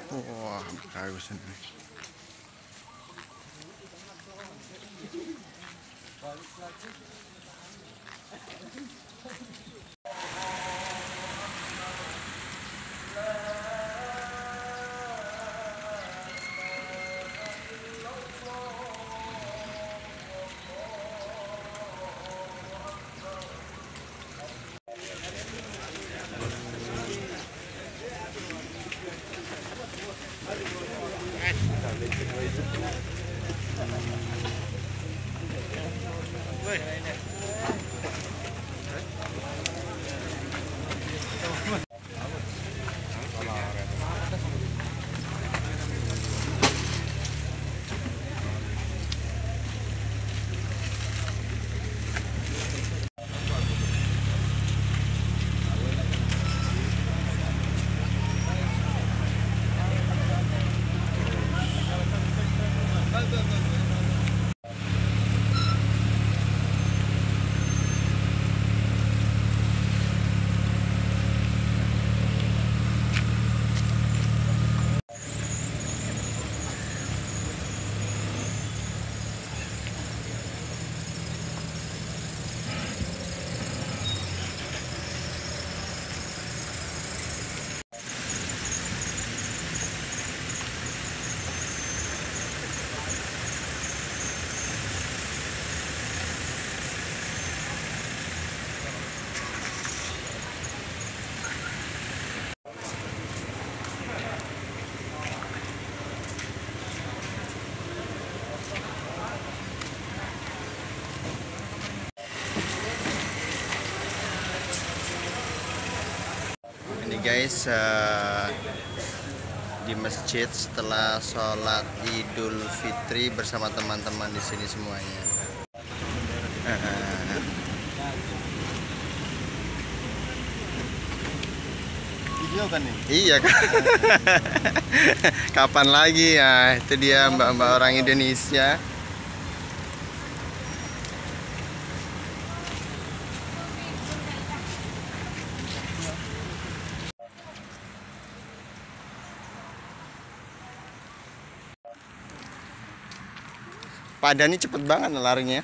Wah, bagus ini. Guys, di masjid setelah sholat Idul Fitri bersama teman-teman di sini semuanya. Video kan nih? Iya kan. Kapan lagi ya? Itu dia mbak-mbak orang Indonesia. Pak Dani cepet banget larinya.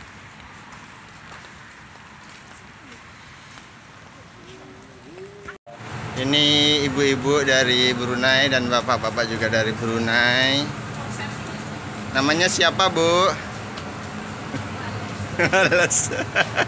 Ini ibu-ibu dari Brunei dan bapak-bapak juga dari Brunei. Namanya siapa, Bu?